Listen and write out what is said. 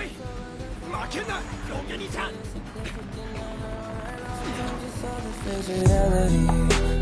い。負けんなロン毛兄ちゃん。